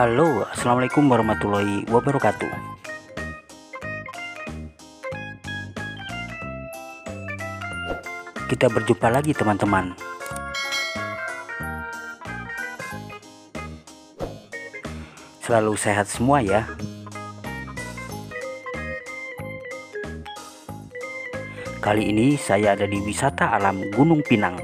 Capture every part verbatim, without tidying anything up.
Halo, assalamualaikum warahmatullahi wabarakatuh. Kita berjumpa lagi teman-teman. Selalu sehat semua ya. Kali ini saya ada di wisata alam Gunung Pinang.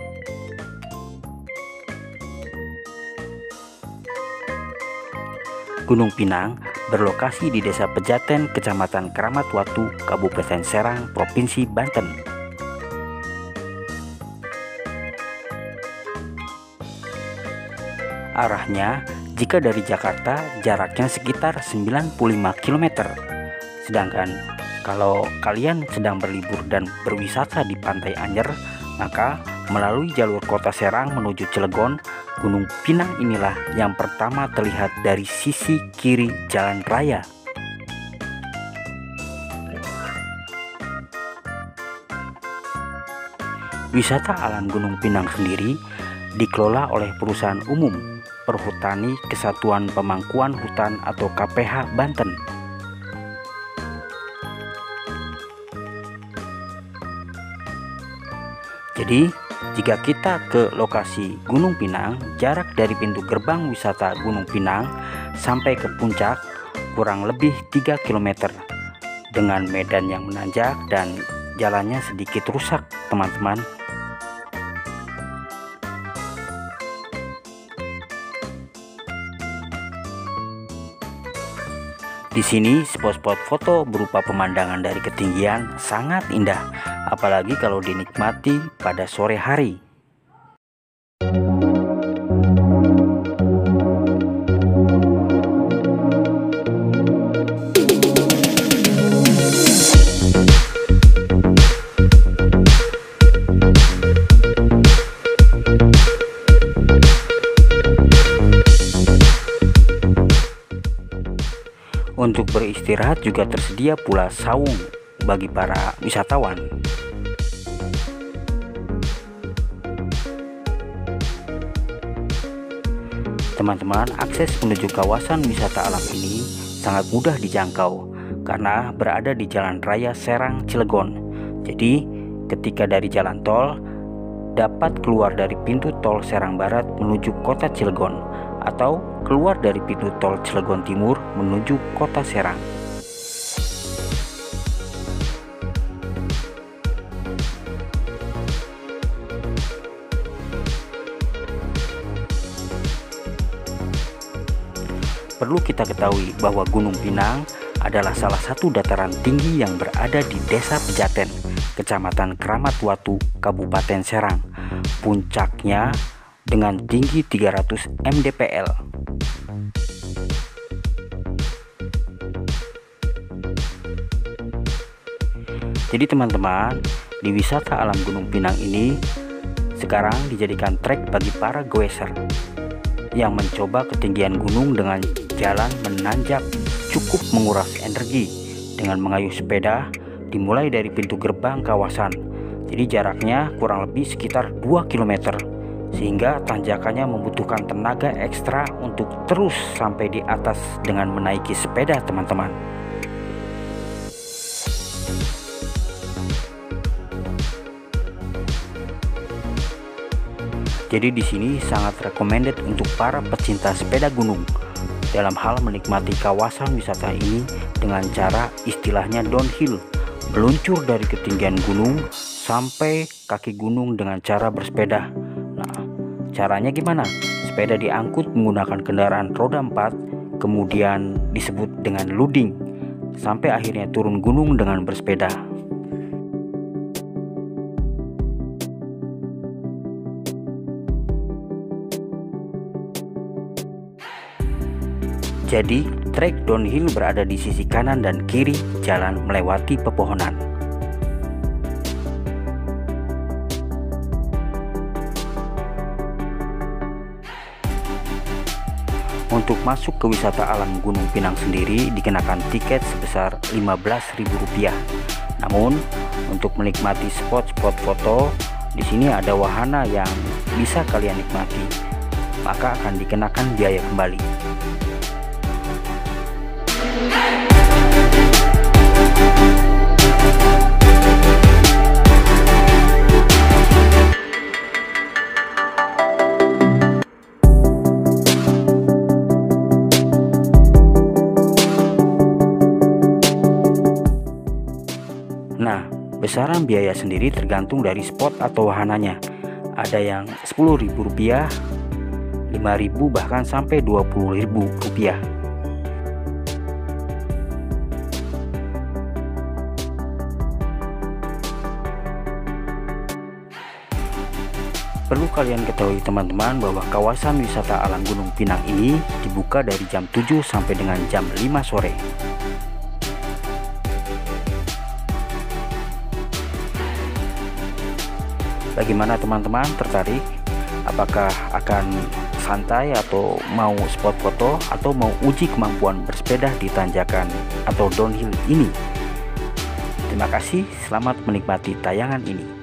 Gunung Pinang berlokasi di Desa Pejaten, Kecamatan Keramat Watu, Kabupaten Serang, Provinsi Banten. Arahnya, jika dari Jakarta, jaraknya sekitar sembilan puluh lima kilometer. Sedangkan kalau kalian sedang berlibur dan berwisata di Pantai Anyer, maka melalui jalur kota Serang menuju Cilegon, Gunung Pinang inilah yang pertama terlihat dari sisi kiri jalan raya. Wisata alam Gunung Pinang sendiri dikelola oleh Perusahaan Umum Perhutani Kesatuan Pemangkuan Hutan atau K P H Banten. Jadi, jika kita ke lokasi Gunung Pinang, jarak dari pintu gerbang wisata Gunung Pinang sampai ke puncak kurang lebih tiga kilometer dengan medan yang menanjak dan jalannya sedikit rusak, teman-teman. Di sini spot-spot foto berupa pemandangan dari ketinggian sangat indah, apalagi kalau dinikmati pada sore hari. Untuk beristirahat juga tersedia pula saung bagi para wisatawan. Teman-teman, akses menuju kawasan wisata alam ini sangat mudah dijangkau karena berada di Jalan Raya Serang Cilegon. Jadi, ketika dari jalan tol dapat keluar dari pintu tol Serang Barat menuju kota Cilegon atau keluar dari pintu tol Cilegon Timur menuju kota Serang. Perlu kita ketahui bahwa Gunung Pinang adalah salah satu dataran tinggi yang berada di Desa Pejaten, Kecamatan Keramat Watu, Kabupaten Serang. Puncaknya dengan tinggi tiga ratus mdpl. Jadi teman-teman, di wisata alam Gunung Pinang ini sekarang dijadikan trek bagi para goeser yang mencoba ketinggian gunung dengan jalan menanjak cukup menguras energi dengan mengayuh sepeda dimulai dari pintu gerbang kawasan. Jadi jaraknya kurang lebih sekitar dua kilometer. Sehingga tanjakannya membutuhkan tenaga ekstra untuk terus sampai di atas dengan menaiki sepeda, teman-teman. Jadi di sini sangat recommended untuk para pecinta sepeda gunung dalam hal menikmati kawasan wisata ini dengan cara istilahnya downhill, meluncur dari ketinggian gunung sampai kaki gunung dengan cara bersepeda. Caranya gimana? Sepeda diangkut menggunakan kendaraan roda empat, kemudian disebut dengan luding, sampai akhirnya turun gunung dengan bersepeda. Jadi, trek downhill berada di sisi kanan dan kiri jalan melewati pepohonan. Untuk masuk ke wisata alam Gunung Pinang sendiri dikenakan tiket sebesar lima belas ribu rupiah. Namun, untuk menikmati spot-spot foto, di sini ada wahana yang bisa kalian nikmati, maka akan dikenakan biaya kembali. Besaran biaya sendiri tergantung dari spot atau wahananya. Ada yang sepuluh ribu rupiah, lima ribu bahkan sampai dua puluh ribu rupiah. Perlu kalian ketahui teman-teman bahwa kawasan wisata alam Gunung Pinang ini dibuka dari jam tujuh sampai dengan jam lima sore. Bagaimana teman-teman, tertarik? Apakah akan santai atau mau spot foto atau mau uji kemampuan bersepeda di tanjakan atau downhill ini? Terima kasih, selamat menikmati tayangan ini.